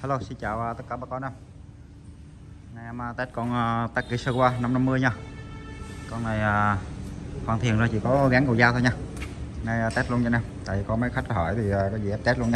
Hello, xin chào tất cả bà con. Nay em test con Takisawa 550 nha. Con này hoàn thiện rồi, chỉ có gắn cầu dao thôi nha. Nay test luôn nha em. Tại vì có mấy khách hỏi thì có gì em test luôn nha.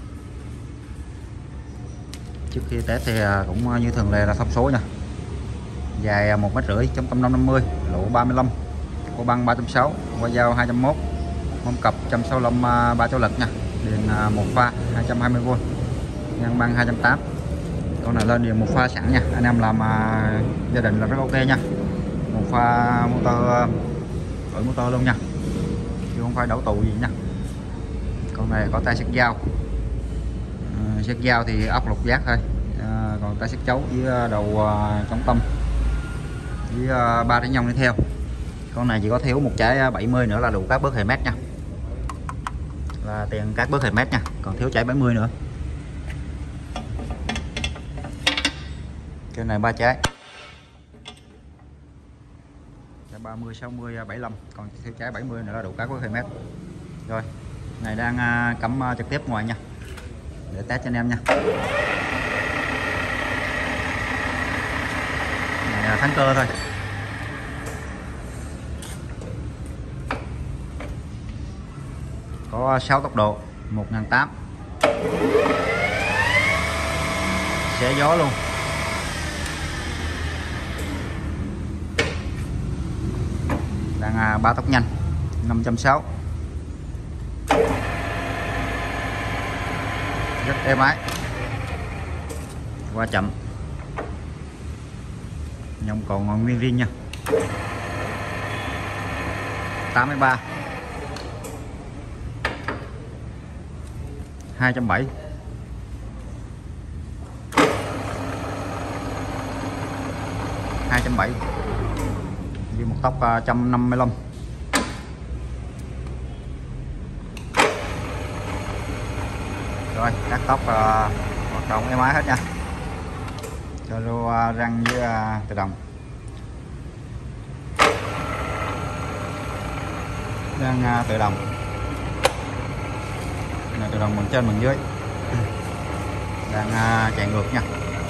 Trước khi test thì cũng như thường lệ là thông số nha. Dài 1,5 m, chống tâm 550, lỗ 35, cô băng 360, qua dao 201, mông cặp 165 3 chỗ lực nha. Điện 1 pha 220V, ngang băng 280. Con này lên điện một pha sẵn nha, anh em làm gia đình là rất ok nha. Một pha motor, đổi motor luôn nha, chứ không phải đổ tù gì nha. Con này có tay siết dao, siết dao thì ốc lục giác thôi, còn tay siết chấu với đầu chống tâm với 3 trái nhông đi theo. Con này chỉ có thiếu một trái 70 nữa là đủ cát bớt 2 mét nha, là tiền cát bớt 2 mét nha, còn thiếu trái 70 nữa. Cái này 3 trái, 30, 60, 75, còn thiếu trái 70 nữa là đủ cát với 2 mét. Rồi, này đang cắm trực tiếp ngoài nha, để test cho anh em nha. Này là thắng cơ thôi. Có 6 tốc độ, 1800, xé gió luôn. Đang 3 tốc nhanh, 560, rất êm ái, qua chậm, nhông còn nguyên riêng nha. 83, 270, 270, đi một tốc 155. Rồi các tốc hoạt động êm ái hết nha, cho lô răng với tự động. Đang tự động, này tự động bằng trên bằng dưới, đang chạy ngược nha.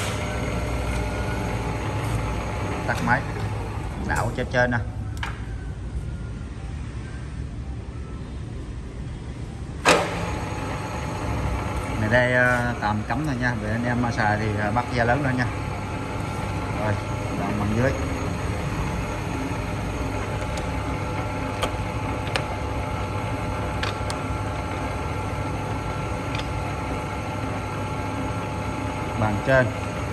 Tắt máy, đảo trên nè. Này đây tạm cắm thôi nha, để anh em xài thì bắt da lớn lên nha. Rồi đòn bằng dưới, bàn trên,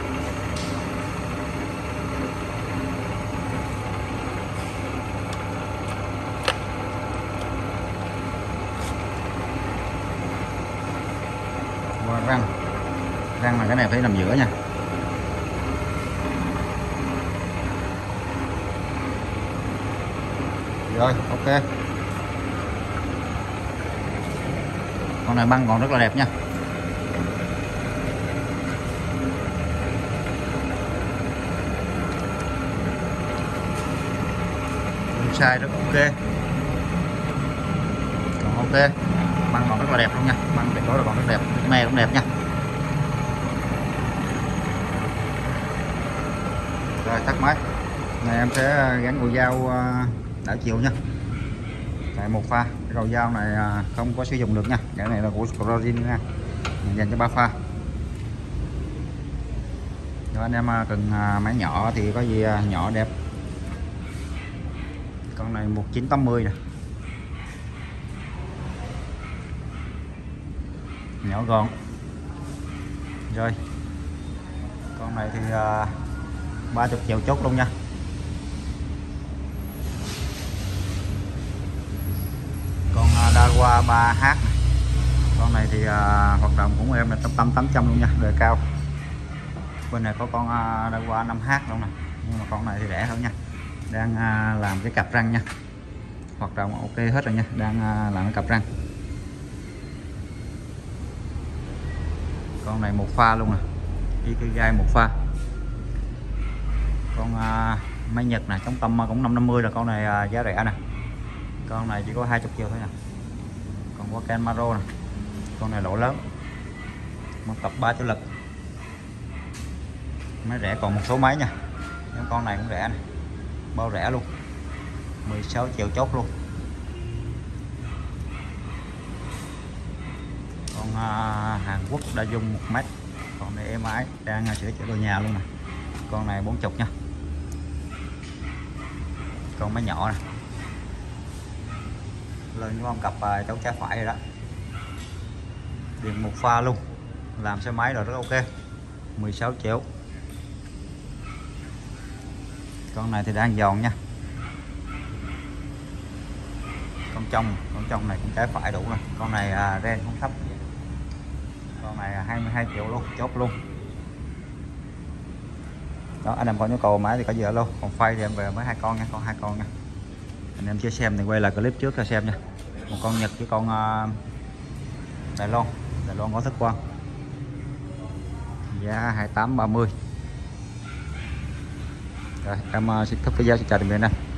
qua răng. Răng là cái này phải nằm giữa nha. Rồi ok, con này băng còn rất là đẹp nha. Sai rất ok, còn ok, băng còn rất là đẹp luôn nha, băng tuyệt đối là còn rất đẹp, me cũng đẹp nha. Rồi tắt máy. Này em sẽ gắn cầu dao đảo chiều nha, tại một pha. Cái cầu dao này không có sử dụng được nha, cái này là của Scrorin nha, dành cho 3 pha. Nếu anh em cần máy nhỏ thì có gì nhỏ đẹp. Con này 1980 nè, nhỏ gọn. Rồi con này thì 30 triệu chốt luôn nha. Con Daiwa 3H, con này thì hoạt động cũng em là tầm 800 luôn nha, đời cao. Bên này có con Daiwa 5H luôn nè, nhưng mà con này thì rẻ hơn nha. Đang làm cái cặp răng nha, hoạt động ok hết rồi nha, đang làm cái cặp răng. Con này một pha luôn nè, Ikigai một pha. Con máy Nhật nè, chống tâm cũng 550 là con này giá rẻ nè. Con này chỉ có 20 triệu thôi nè. Còn có Kenmaro nè, con này lỗ lớn, một tập 3 chỗ lực, Máy rẻ còn một số máy nha. Những con này cũng rẻ này, bao rẻ luôn, 16 triệu chốt luôn. Con Hàn Quốc đã dùng 1 mét, con này êm ái, đang sửa chữa đồ nhà luôn nè. Con này 40 nha, con máy nhỏ này lên con cặp cháu trái phải rồi đó, điện một pha luôn, làm xe máy rồi, rất ok, 16 triệu. Con này thì đang giòn nha, con trong này cũng trái phải đủ rồi. Con này ren không thấp, con này 22 triệu luôn, chốt luôn. Đó, anh em có nhu cầu máy thì có gì alo, còn phay thì em về với 2 con nha, con 2 con nha. Anh em chưa xem thì quay lại clip trước cho xem nha. Một con Nhật với con Đài Loan có thức quan, giá 28-30. Rồi em xin thức với giá, xin chào tạm biệt anh em.